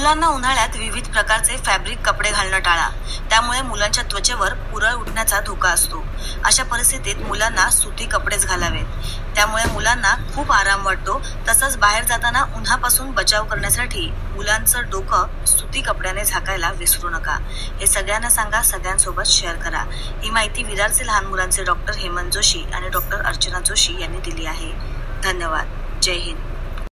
मुलांना उन्हाळ्यात विविध प्रकारचे फॅब्रिक कपडे घालणं टाळा. त्यामुळे मुलांच्या त्वचेवर पुरळ उठण्याचा धोका असतो. अशा परिस्थितीत मुलांना सुती कपडेच घालावेत. त्यामुळे मुलांना खूप आराम वाटतो. तसंच बाहेर जाताना उन्हापासून बचाव करण्यासाठी मुलांचं डोकं सुती कपड्याने झाकायला विसरू नका. हे सगळ्यांना सांगा, सगळ्यांसोबत शेअर करा. ही माहिती विरारचे लहान मुलांचे डॉक्टर हेमंत जोशी आणि डॉक्टर अर्चना जोशी यांनी दिली आहे. धन्यवाद. जय हिंद.